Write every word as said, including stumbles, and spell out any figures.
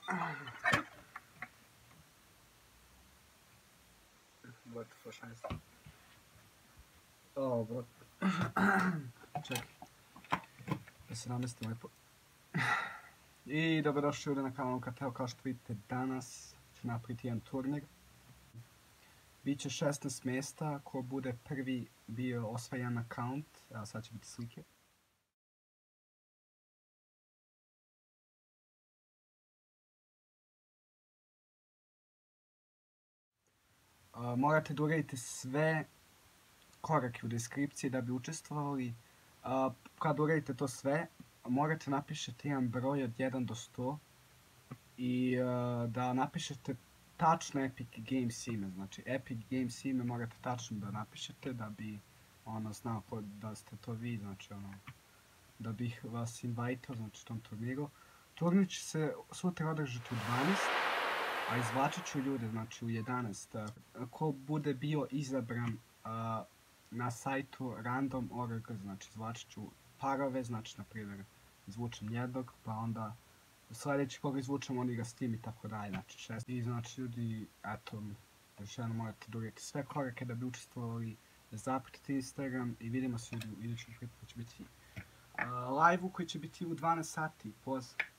What for šest? O, bro. Čekaj. Da se namestim lepo. I dobrodošli ovdje na kanalu Kartel. Kao što vidite, danas ću napraviti jedan turnir. Biće šesnaest mjesta, ko bude prvi bio osvajan account. Evo sad će biti slike. Uh, morate da uradite sve korake u deskripciji da bi učestvovali. Uh, kad uradite to sve, morate napišete jedan broj od jedan do sto i uh, da napišete tačno Epic Games ime. Znači Epic Games ime morate tačno da napišete da bi ono znao da ste to vi, znači ono da bih vas invitao, znači tom turniru. Turnir će se sutra održati u dvanaest, a izvlačit ću ljude, znači u jedanaest. Ko bude bio izabran uh, na sajtu random dot org, znači izvlačit ću parove, znači na primjer izvučem jednog, pa onda sljedeći koga izvučem oni ga s tim i tako dalje, znači šest. I znači ljudi, eto, još jedno morate da uradite sve korake da bi učestvovali, da zapratite Instagram i vidimo se ljudi u idućem klipu koji će biti uh, live-u koji će biti u dvanaest sati, pozdrav.